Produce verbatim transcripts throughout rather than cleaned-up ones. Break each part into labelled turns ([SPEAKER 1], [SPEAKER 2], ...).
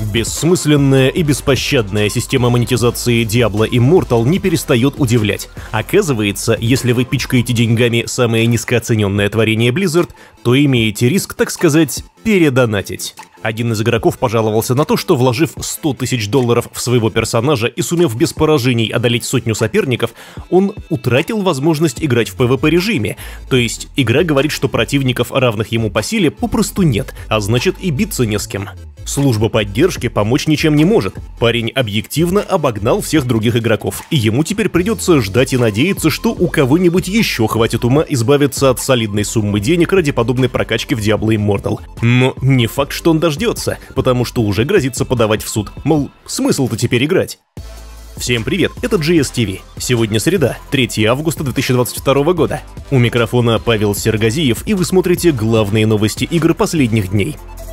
[SPEAKER 1] Бессмысленная и беспощадная система монетизации Diablo Immortal не перестает удивлять. Оказывается, если вы пичкаете деньгами самое низкооцененное творение Blizzard, то имеете риск, так сказать, передонатить. Один из игроков пожаловался на то, что, вложив сто тысяч долларов в своего персонажа и сумев без поражений одолеть сотню соперников, он утратил возможность играть в пэ вэ пэ-режиме. То есть игра говорит, что противников, равных ему по силе, попросту нет, а значит и биться не с кем. Служба поддержки помочь ничем не может. Парень объективно обогнал всех других игроков, и ему теперь придется ждать и надеяться, что у кого-нибудь еще хватит ума избавиться от солидной суммы денег ради подобной прокачки в Diablo Immortal. Но не факт, что он дождется, потому что уже грозится подавать в суд. Мол, смысл-то теперь играть? Всем привет, это джи эс ти ви. Сегодня среда, третьего августа две тысячи двадцать второго года. У микрофона Павел Сергазиев, и вы смотрите главные новости игр последних дней.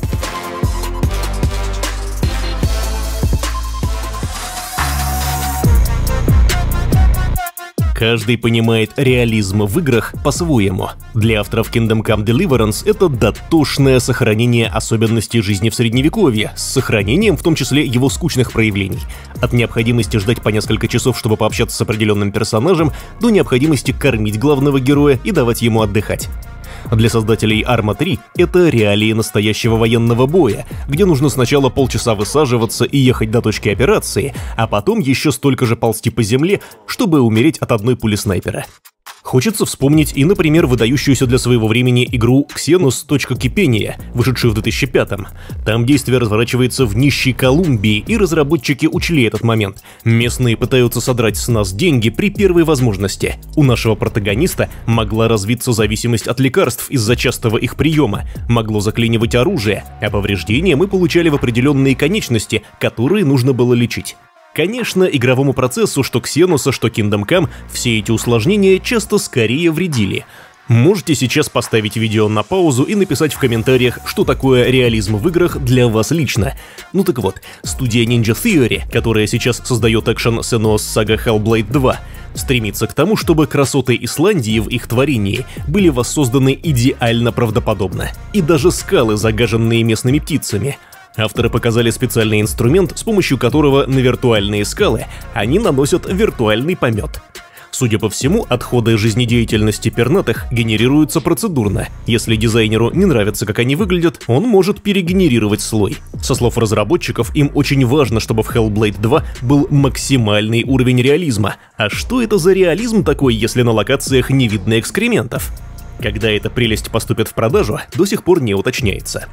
[SPEAKER 1] Каждый понимает реализм в играх по-своему. Для авторов Kingdom Come Deliverance это дотошное сохранение особенностей жизни в средневековье, с сохранением в том числе его скучных проявлений. От необходимости ждать по несколько часов, чтобы пообщаться с определенным персонажем, до необходимости кормить главного героя и давать ему отдыхать. Для создателей Арма три это реалии настоящего военного боя, где нужно сначала полчаса высаживаться и ехать до точки операции, а потом еще столько же ползти по земле, чтобы умереть от одной пули снайпера. Хочется вспомнить и, например, выдающуюся для своего времени игру Xenos. Точка кипения, вышедшую в две тысячи пятом. Там действие разворачивается в нищей Колумбии, и разработчики учли этот момент. Местные пытаются содрать с нас деньги при первой возможности. У нашего протагониста могла развиться зависимость от лекарств из-за частого их приема, могло заклинивать оружие, а повреждения мы получали в определенные конечности, которые нужно было лечить. Конечно, игровому процессу, что Xenos, что Kingdom Come, все эти усложнения часто скорее вредили. Можете сейчас поставить видео на паузу и написать в комментариях, что такое реализм в играх для вас лично. Ну так вот, студия Ninja Theory, которая сейчас создает экшен Senua's Saga Hellblade два, стремится к тому, чтобы красоты Исландии в их творении были воссозданы идеально правдоподобно. И даже скалы, загаженные местными птицами. Авторы показали специальный инструмент, с помощью которого на виртуальные скалы они наносят виртуальный помет. Судя по всему, отходы жизнедеятельности пернатых генерируются процедурно. Если дизайнеру не нравится, как они выглядят, он может перегенерировать слой. Со слов разработчиков, им очень важно, чтобы в Hellblade два был максимальный уровень реализма. А что это за реализм такой, если на локациях не видно экскрементов? Когда эта прелесть поступит в продажу, до сих пор не уточняется.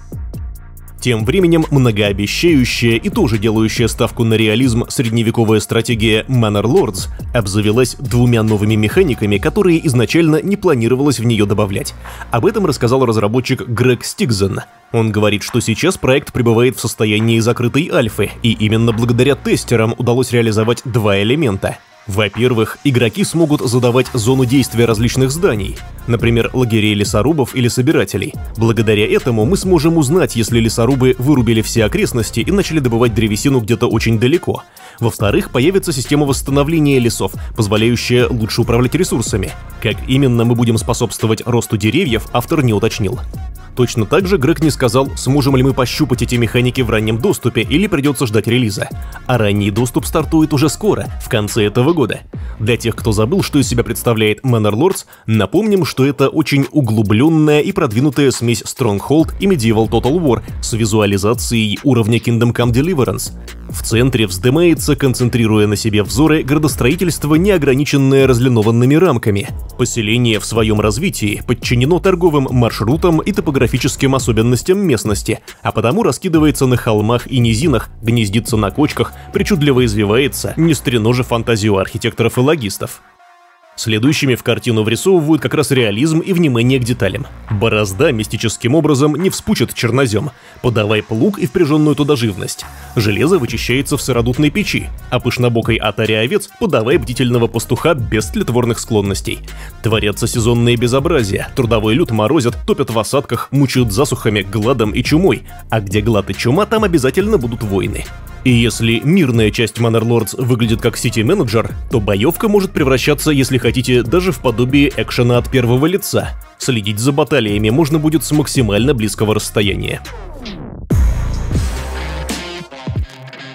[SPEAKER 1] Тем временем многообещающая и тоже делающая ставку на реализм средневековая стратегия Manor Lords обзавелась двумя новыми механиками, которые изначально не планировалось в нее добавлять. Об этом рассказал разработчик Грег Стигзен. Он говорит, что сейчас проект пребывает в состоянии закрытой альфы, и именно благодаря тестерам удалось реализовать два элемента. Во-первых, игроки смогут задавать зону действия различных зданий, например, лагерей лесорубов или собирателей. Благодаря этому мы сможем узнать, если лесорубы вырубили все окрестности и начали добывать древесину где-то очень далеко. Во-вторых, появится система восстановления лесов, позволяющая лучше управлять ресурсами. Как именно мы будем способствовать росту деревьев, автор не уточнил. Точно так же Грег не сказал, сможем ли мы пощупать эти механики в раннем доступе или придется ждать релиза. А ранний доступ стартует уже скоро, в конце этого года. Для тех, кто забыл, что из себя представляет Manor Lords, напомним, что это очень углубленная и продвинутая смесь Stronghold и Medieval Total War с визуализацией уровня Kingdom Come Deliverance. В центре вздымается, концентрируя на себе взоры, градостроительство, неограниченное разлинованными рамками. Поселение в своем развитии подчинено торговым маршрутам и топографическим особенностям местности, а потому раскидывается на холмах и низинах, гнездится на кочках, причудливо извивается, не стреножа фантазию архитекторов и логистов. Следующими в картину врисовывают как раз реализм и внимание к деталям. Борозда мистическим образом не вспучит чернозем. Подавай плуг и впряженную туда живность. Железо вычищается в сыродутной печи, а пышнобокой отаре овец подавай бдительного пастуха без тлетворных склонностей. Творятся сезонные безобразия, трудовой люд морозят, топят в осадках, мучают засухами, гладом и чумой. А где глад и чума, там обязательно будут войны. И если мирная часть Manor Lords выглядит как сити-менеджер, то боевка может превращаться, если хотите, даже в подобие экшена от первого лица. Следить за баталиями можно будет с максимально близкого расстояния.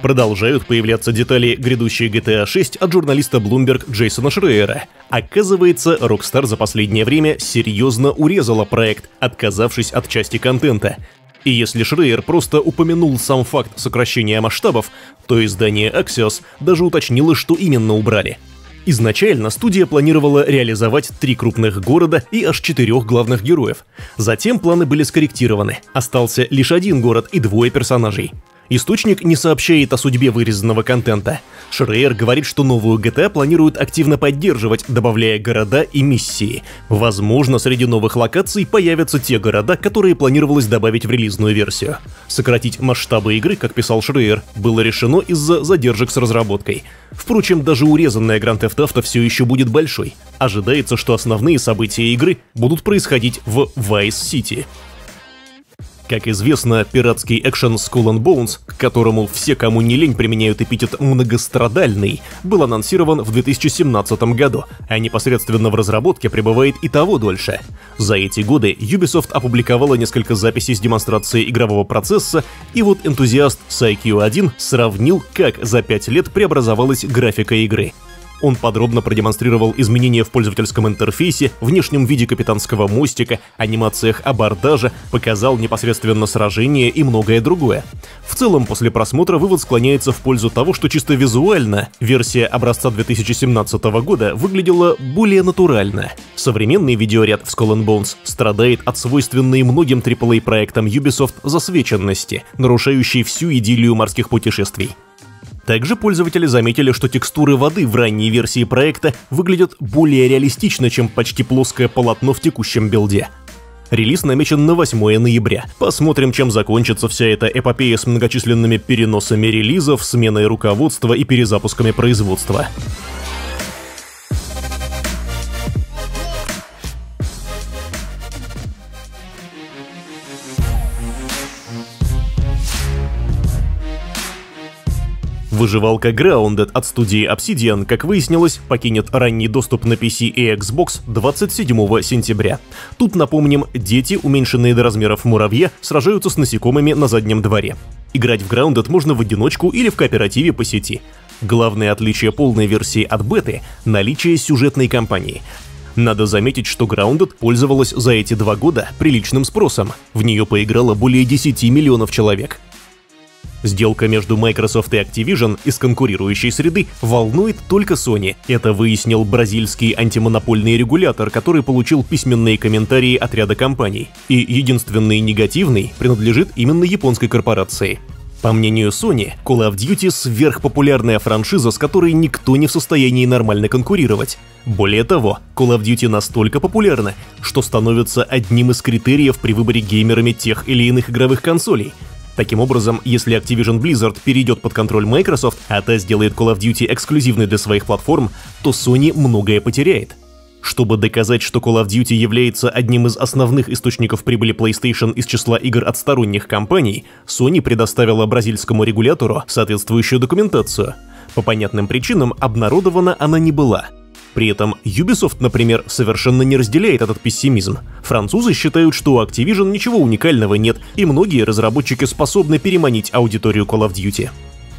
[SPEAKER 1] Продолжают появляться детали грядущей джи ти эй шесть от журналиста Bloomberg Джейсона Шрейера. Оказывается, Rockstar за последнее время серьезно урезала проект, отказавшись от части контента. И если Шрейер просто упомянул сам факт сокращения масштабов, то издание Axios даже уточнило, что именно убрали. Изначально студия планировала реализовать три крупных города и аж четырех главных героев. Затем планы были скорректированы, остался лишь один город и двое персонажей. Источник не сообщает о судьбе вырезанного контента. Шрейер говорит, что новую джи ти эй планируют активно поддерживать, добавляя города и миссии. Возможно, среди новых локаций появятся те города, которые планировалось добавить в релизную версию. Сократить масштабы игры, как писал Шрейер, было решено из-за задержек с разработкой. Впрочем, даже урезанная Grand Theft Auto все еще будет большой. Ожидается, что основные события игры будут происходить в Вайс-Сити. Как известно, пиратский экшен Skull and Bones, к которому все, кому не лень, применяют эпитет «многострадальный», был анонсирован в две тысячи семнадцатом году, а непосредственно в разработке пребывает и того дольше. За эти годы Ubisoft опубликовала несколько записей с демонстрацией игрового процесса, и вот энтузиаст Psy Q один сравнил, как за пять лет преобразовалась графика игры. Он подробно продемонстрировал изменения в пользовательском интерфейсе, внешнем виде капитанского мостика, анимациях абордажа, показал непосредственно сражение и многое другое. В целом, после просмотра вывод склоняется в пользу того, что чисто визуально версия образца две тысячи семнадцатого года выглядела более натурально. Современный видеоряд в Skull and Bones страдает от свойственной многим три эй проектам Ubisoft засвеченности, нарушающей всю идиллию морских путешествий. Также пользователи заметили, что текстуры воды в ранней версии проекта выглядят более реалистично, чем почти плоское полотно в текущем билде. Релиз намечен на восьмое ноября. Посмотрим, чем закончится вся эта эпопея с многочисленными переносами релизов, сменой руководства и перезапусками производства. Выживалка Grounded от студии Obsidian, как выяснилось, покинет ранний доступ на пи си и Xbox двадцать седьмого сентября. Тут, напомним, дети, уменьшенные до размеров муравья, сражаются с насекомыми на заднем дворе. Играть в Grounded можно в одиночку или в кооперативе по сети. Главное отличие полной версии от беты – наличие сюжетной кампании. Надо заметить, что Grounded пользовалась за эти два года приличным спросом. В нее поиграло более десяти миллионов человек. Сделка между Microsoft и Activision из конкурирующей среды волнует только Sony. Это выяснил бразильский антимонопольный регулятор, который получил письменные комментарии от ряда компаний. И единственный негативный принадлежит именно японской корпорации. По мнению Sony, Call of Duty — сверхпопулярная франшиза, с которой никто не в состоянии нормально конкурировать. Более того, Call of Duty настолько популярна, что становится одним из критериев при выборе геймерами тех или иных игровых консолей. Таким образом, если Activision Blizzard перейдет под контроль Microsoft, а та сделает Call of Duty эксклюзивной для своих платформ, то Sony многое потеряет. Чтобы доказать, что Call of Duty является одним из основных источников прибыли PlayStation из числа игр от сторонних компаний, Sony предоставила бразильскому регулятору соответствующую документацию. По понятным причинам обнародована она не была. При этом Ubisoft, например, совершенно не разделяет этот пессимизм. Французы считают, что у Activision ничего уникального нет, и многие разработчики способны переманить аудиторию Call of Duty.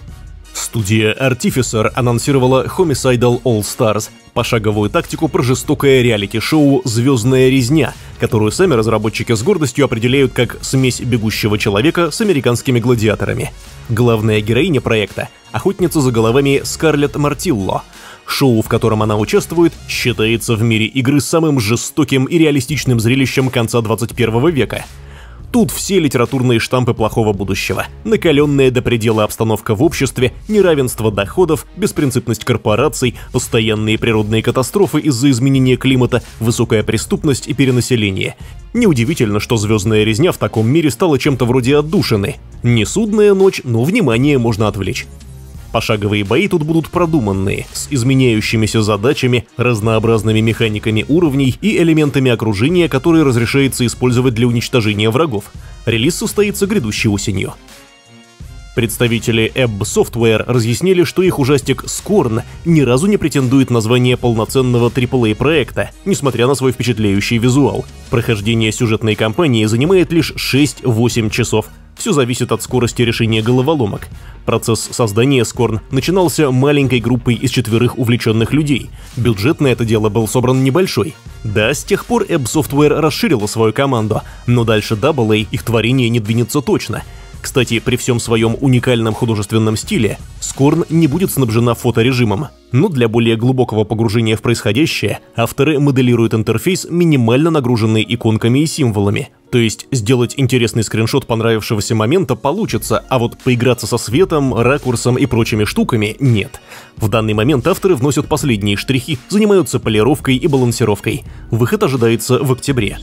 [SPEAKER 1] Студия Artificer анонсировала Homicidal All Stars, пошаговую тактику про жестокое реалити-шоу «Звездная резня», которую сами разработчики с гордостью определяют как смесь бегущего человека с американскими гладиаторами. Главная героиня проекта — охотница за головами Скарлетт Мартилло. Шоу, в котором она участвует, считается в мире игры самым жестоким и реалистичным зрелищем конца двадцать первого века. Тут все литературные штампы плохого будущего. Накаленная до предела обстановка в обществе, неравенство доходов, беспринципность корпораций, постоянные природные катастрофы из-за изменения климата, высокая преступность и перенаселение. Неудивительно, что «Звездная резня» в таком мире стала чем-то вроде отдушины. Не судная ночь, но внимание можно отвлечь. Пошаговые бои тут будут продуманные, с изменяющимися задачами, разнообразными механиками уровней и элементами окружения, которые разрешается использовать для уничтожения врагов. Релиз состоится грядущей осенью. Представители Ebb Software разъяснили, что их ужастик Scorn ни разу не претендует на звание полноценного три эй проекта, несмотря на свой впечатляющий визуал. Прохождение сюжетной кампании занимает лишь шесть-восемь часов. Все зависит от скорости решения головоломок. Процесс создания Scorn начинался маленькой группой из четверых увлеченных людей. Бюджет на это дело был собран небольшой. Да, с тех пор Ebb Software расширила свою команду, но дальше дабл эй их творение не двинется точно. Кстати, при всем своем уникальном художественном стиле, Scorn не будет снабжена фоторежимом. Но для более глубокого погружения в происходящее, авторы моделируют интерфейс, минимально нагруженный иконками и символами. То есть сделать интересный скриншот понравившегося момента получится, а вот поиграться со светом, ракурсом и прочими штуками нет. В данный момент авторы вносят последние штрихи, занимаются полировкой и балансировкой. Выход ожидается в октябре.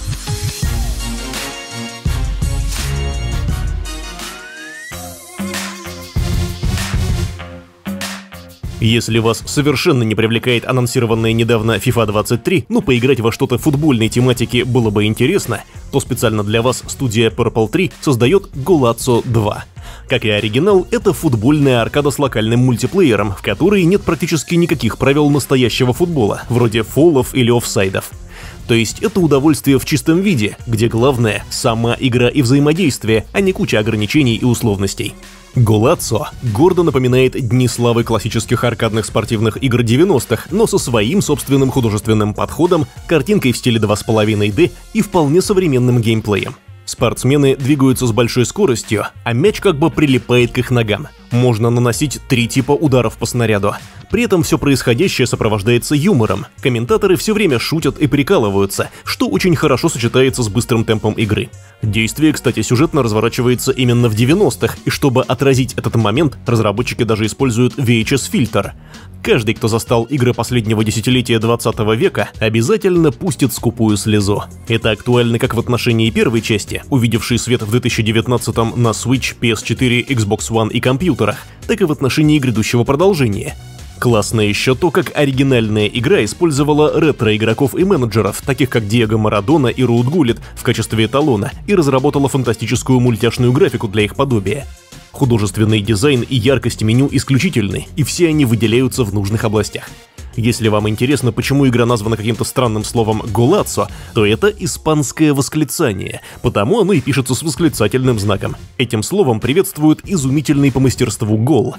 [SPEAKER 1] Если вас совершенно не привлекает анонсированная недавно FIFA двадцать три, но поиграть во что-то футбольной тематики было бы интересно, то специально для вас студия Purple три создает Golazzo два. Как и оригинал, это футбольная аркада с локальным мультиплеером, в которой нет практически никаких правил настоящего футбола, вроде фолов или офсайдов. То есть это удовольствие в чистом виде, где главное – сама игра и взаимодействие, а не куча ограничений и условностей. Golazzo гордо напоминает дни славы классических аркадных спортивных игр девяностых, но со своим собственным художественным подходом, картинкой в стиле два с половиной дэ и вполне современным геймплеем. Спортсмены двигаются с большой скоростью, а мяч как бы прилипает к их ногам. Можно наносить три типа ударов по снаряду. При этом все происходящее сопровождается юмором. Комментаторы все время шутят и прикалываются, что очень хорошо сочетается с быстрым темпом игры. Действие, кстати, сюжетно разворачивается именно в девяностых, и чтобы отразить этот момент, разработчики даже используют ви эйч эс-фильтр. Каждый, кто застал игры последнего десятилетия двадцатого века, обязательно пустит скупую слезу. Это актуально как в отношении первой части, увидевшей свет в две тысячи девятнадцатом на Switch, пи эс четыре, Xbox One и компьютерах, так и в отношении грядущего продолжения. Классно еще то, как оригинальная игра использовала ретро-игроков и менеджеров, таких как Диего Марадона и Руд Гуллит, в качестве эталона, и разработала фантастическую мультяшную графику для их подобия. Художественный дизайн и яркость меню исключительны, и все они выделяются в нужных областях. Если вам интересно, почему игра названа каким-то странным словом «Golazzo», то это испанское восклицание, потому оно и пишется с восклицательным знаком. Этим словом приветствуют изумительный по мастерству гол.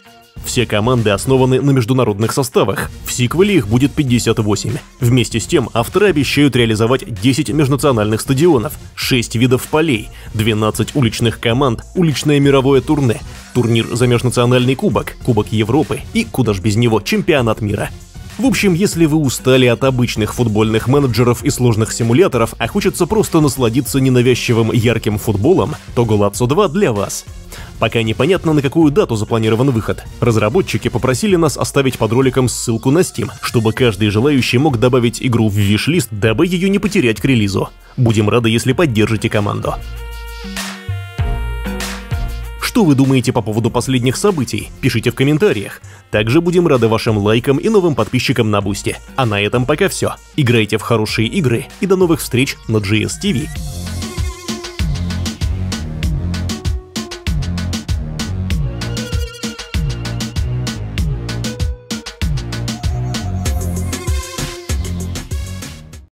[SPEAKER 1] Все команды основаны на международных составах, в сиквеле их будет пятьдесят восемь. Вместе с тем авторы обещают реализовать десять межнациональных стадионов, шесть видов полей, двенадцать уличных команд, уличное мировое турне, турнир за межнациональный кубок, Кубок Европы и, куда ж без него, чемпионат мира. В общем, если вы устали от обычных футбольных менеджеров и сложных симуляторов, а хочется просто насладиться ненавязчивым ярким футболом, то Golazzo два для вас. Пока непонятно, на какую дату запланирован выход. Разработчики попросили нас оставить под роликом ссылку на Steam, чтобы каждый желающий мог добавить игру в виш-лист, дабы ее не потерять к релизу. Будем рады, если поддержите команду. Что вы думаете по поводу последних событий? Пишите в комментариях. Также будем рады вашим лайкам и новым подписчикам на Бусти. А на этом пока все. Играйте в хорошие игры и до новых встреч на джи эс ти ви.